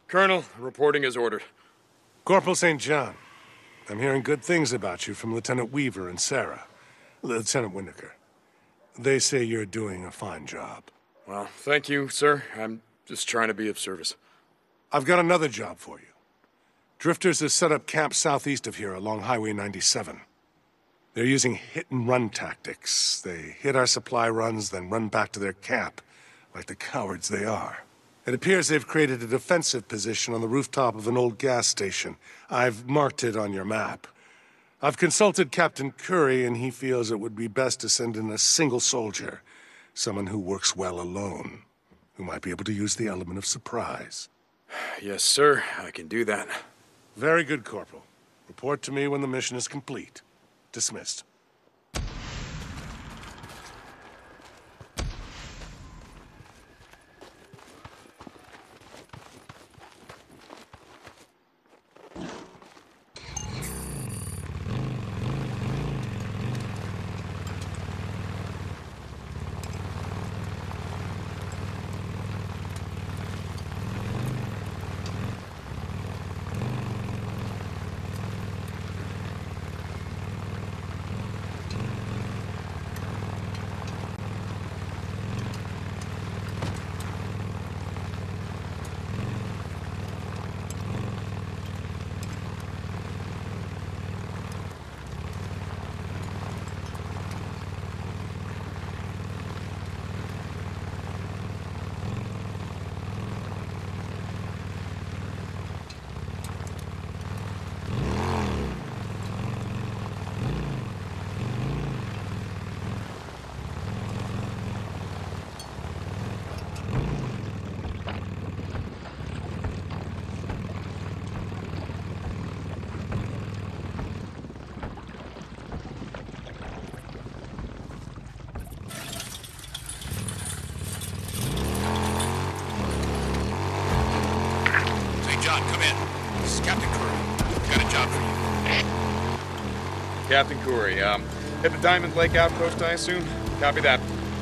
Colonel, reporting as ordered. Corporal St. John, I'm hearing good things about you from Lieutenant Weaver and Sarah. Lieutenant Winneker. They say you're doing a fine job. Well, thank you, sir. I'm just trying to be of service. I've got another job for you. Drifters have set up camp southeast of here along Highway 97. They're using hit-and-run tactics. They hit our supply runs, then run back to their camp, like the cowards they are. It appears they've created a defensive position on the rooftop of an old gas station. I've marked it on your map. I've consulted Captain Curry, and he feels it would be best to send in a single soldier, someone who works well alone, who might be able to use the element of surprise. Yes, sir. I can do that. Very good, Corporal. Report to me when the mission is complete. Dismissed. John, come in. This is Captain Curry. Got a job for you. Captain Curry, at the Diamond Lake outpost, I assume? Copy that.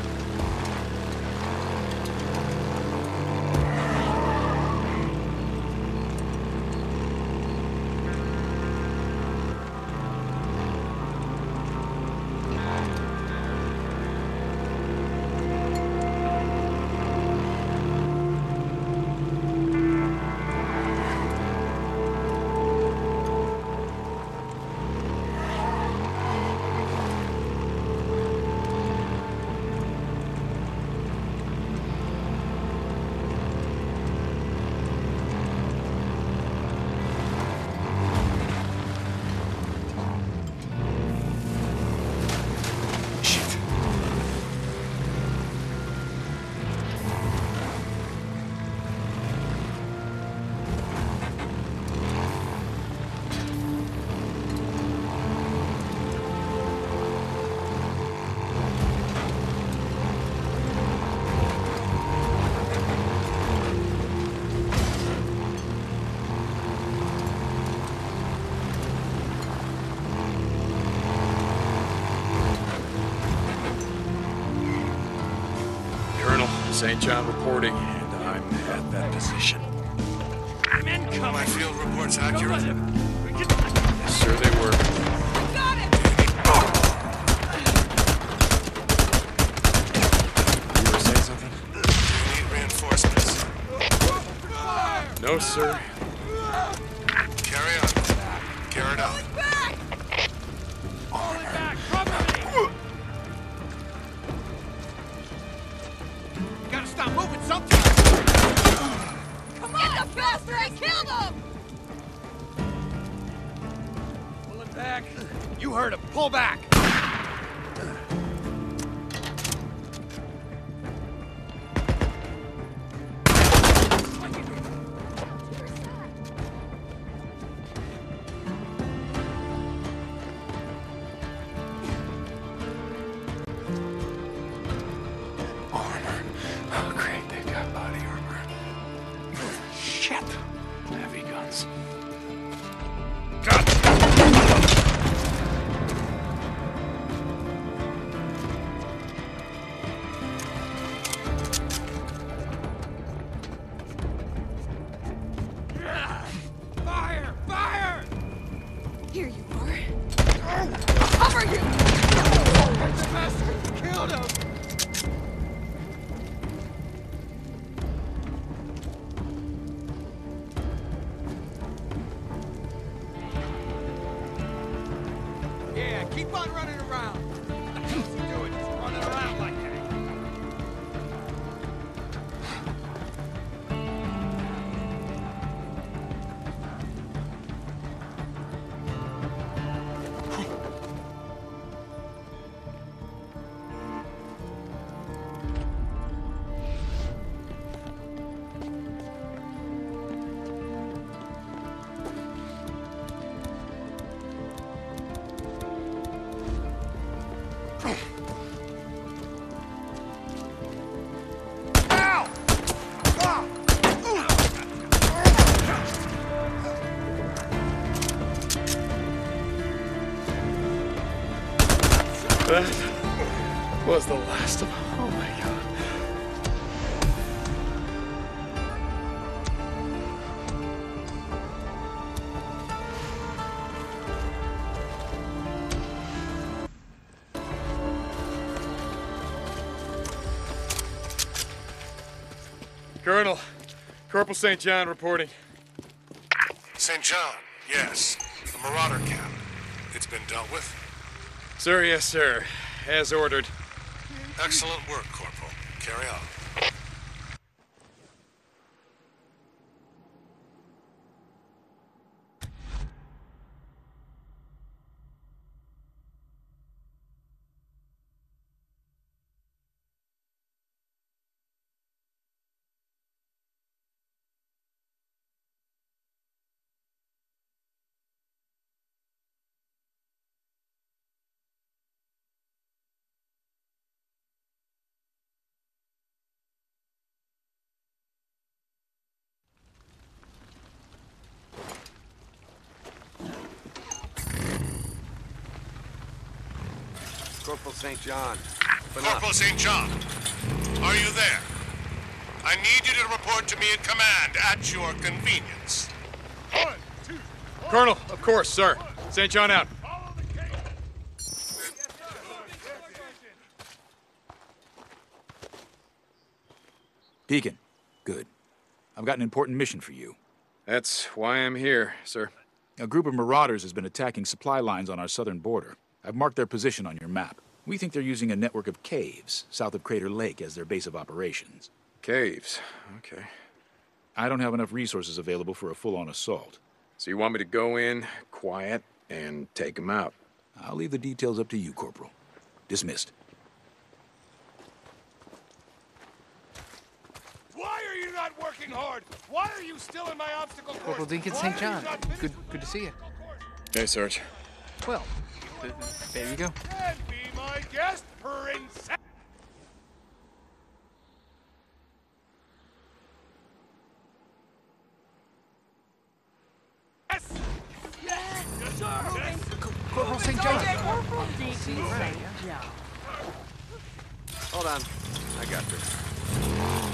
St. John reporting, and I'm at that position. I'm incoming. My field reports accurate? Yes, sir, they were. Got it! You were saying something? Do you need reinforcements? No, sir. Carry on. Carry it out. Back! Back! Cover me! Gotta stop moving sometime! Come on, the bastard! I killed him! Pull it back. You heard him. Pull back! door. Cover you! Killed him! Yeah, keep on running around. What the hell's he doing? Just running around like that. That was the last of them. Oh my god. Colonel, Corporal St. John reporting. St. John, yes. The Marauder camp. It's been dealt with. Sir, yes, sir. As ordered. Excellent work, Corporal. Carry on. Corporal St. John. Corporal St. John, are you there? I need you to report to me in command at your convenience. 1, 2, 1. Colonel, of course, sir. St. John out. Deacon, good. I've got an important mission for you. That's why I'm here, sir. A group of marauders has been attacking supply lines on our southern border. I've marked their position on your map. We think they're using a network of caves south of Crater Lake as their base of operations. Caves. Okay. I don't have enough resources available for a full-on assault. So you want me to go in, quiet, and take them out? I'll leave the details up to you, Corporal. Dismissed. Why are you not working hard? Why are you still in my obstacle course? Corporal Deacon St. John. Good to see you. Hey, Sarge. Well, there you go. And be my guest, princess. Yes, sir. Yes. Corporal St. John. Corporal Deacon St. John. Hold on. I got this.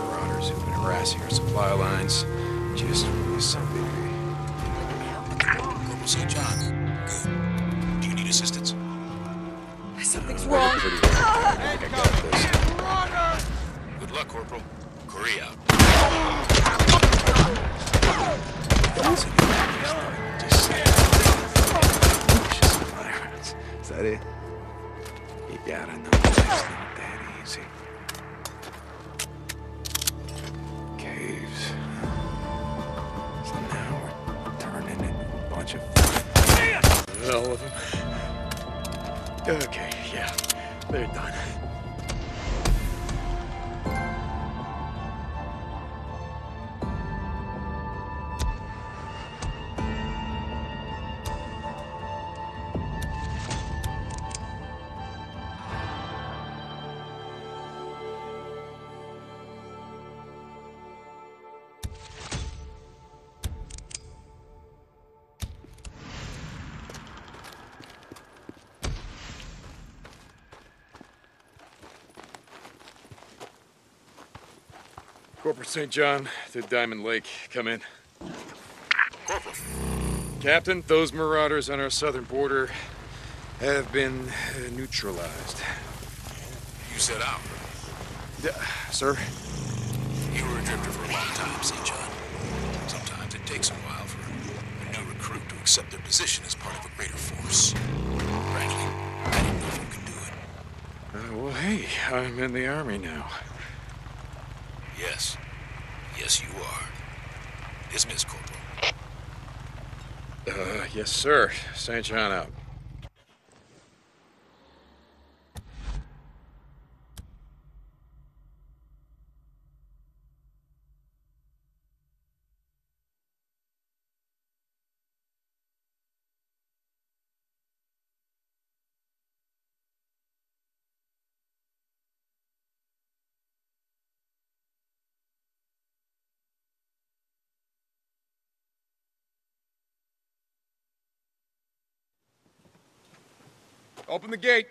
Our supply lines just released some baby. Corporal St. John. Good. Do you need assistance? Something's wrong. Pretty well. I think I got this. Runner! Good luck, Corporal. Corey out. Is that it? You gotta know it's not that easy. Caves. So now we're turning into a bunch of... All of them. Okay, yeah. They're done. Corporal St. John to Diamond Lake. Come in. Corporal. Captain, those marauders on our southern border have been neutralized. You set out. Sir? You were a drifter for a long time, St. John. Sometimes it takes a while for a new recruit to accept their position as part of a greater force. Frankly, I didn't know if you could do it. Well, hey, I'm in the Army now. Yes. Yes, you are. Dismiss, Corporal. Yes, sir. St. John out. Open the gate.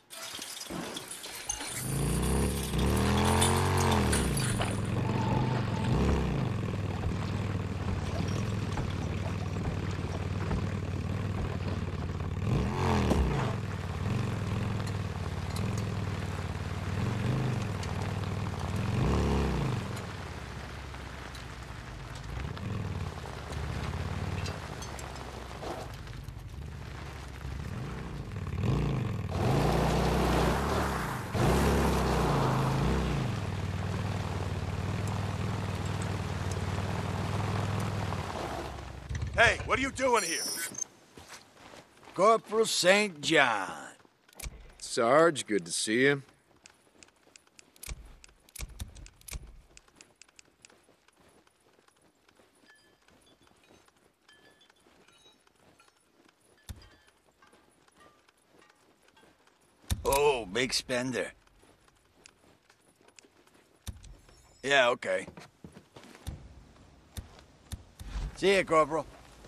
Hey, what are you doing here? Corporal St. John. Sarge, good to see you. Oh, big spender. Yeah, okay. See ya, Corporal.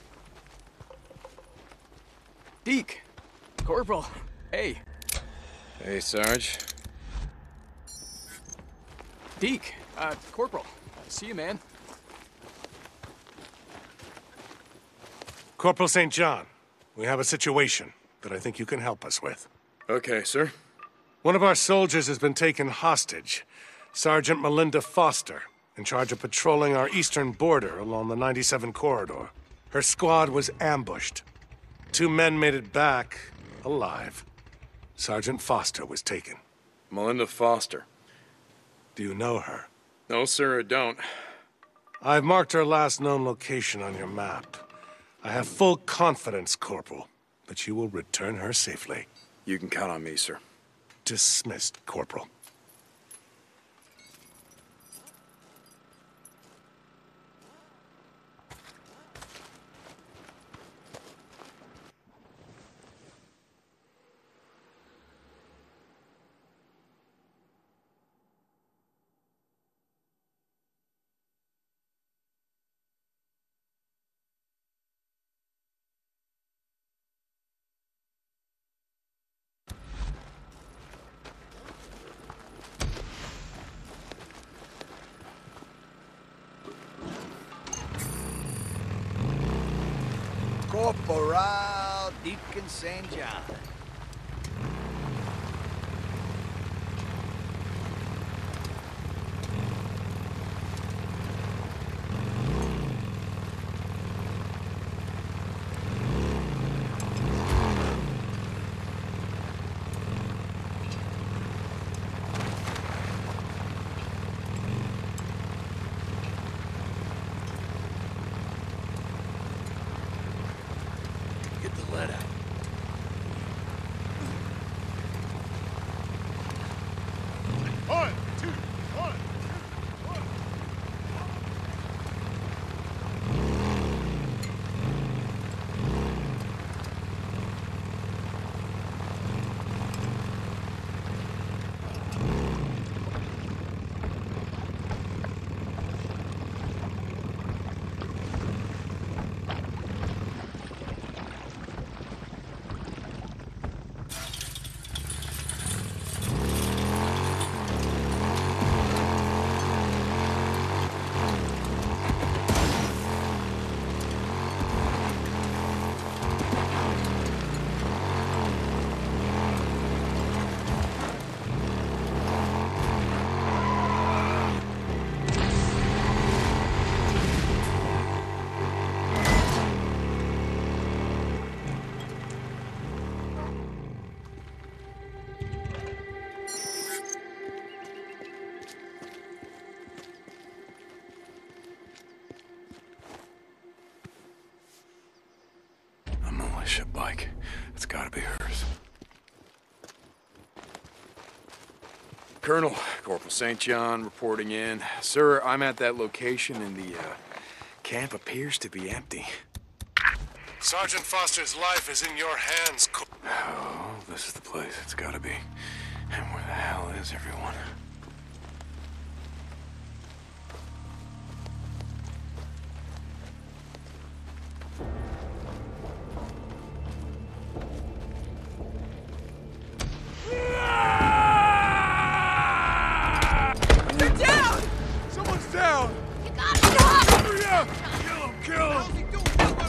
Deke. Corporal. Hey. Hey, Sarge. Deke. Corporal. See you, man. Corporal St. John, we have a situation that I think you can help us with. Okay, sir. One of our soldiers has been taken hostage. Sergeant Melinda Foster, in charge of patrolling our eastern border along the 97 corridor. Her squad was ambushed. 2 men made it back, alive. Sergeant Foster was taken. Melinda Foster. Do you know her? No, sir, I don't. I've marked her last known location on your map. I have full confidence, Corporal, that you will return her safely. You can count on me, sir. Dismissed, Corporal. Corporal Deacon St. John. Get the lead out. One, two, one, two, one. A militia bike. It's gotta be hers. Colonel, Corporal St. John reporting in. Sir, I'm at that location and the camp appears to be empty. Sergeant Foster's life is in your hands, Oh, this is the place. It's gotta be. And where the hell is everyone? You're down! Someone's down! You got him! Hurry up! Kill him! Kill him! How's he doing?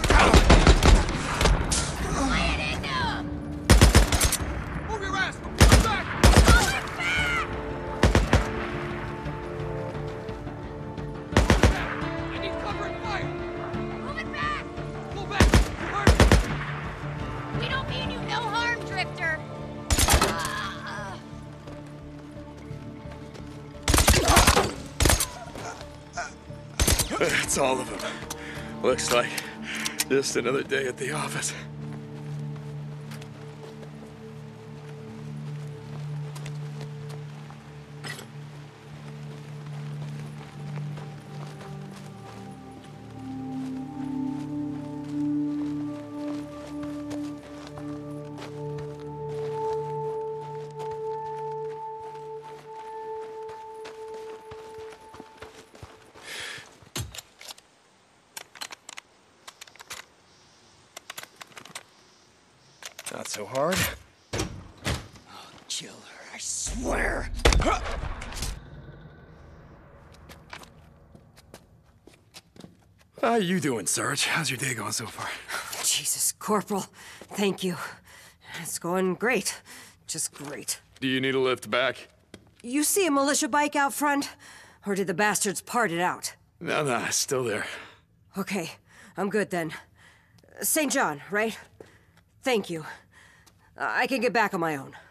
Lay it into him! Move your ass! Move back! Pull it back! I need cover and fire! Move it back! Pull back! You hurt! We don't mean you no harm, Drifter. That's all of them. Looks like just another day at the office. Not so hard. Kill her, I swear! How you doing, Sarge? How's your day going so far? Jesus, Corporal. Thank you. It's going great. Just great. Do you need a lift back? You see a militia bike out front? Or did the bastards part it out? No, it's still there. Okay, I'm good then. St. John, right? Thank you. I can get back on my own.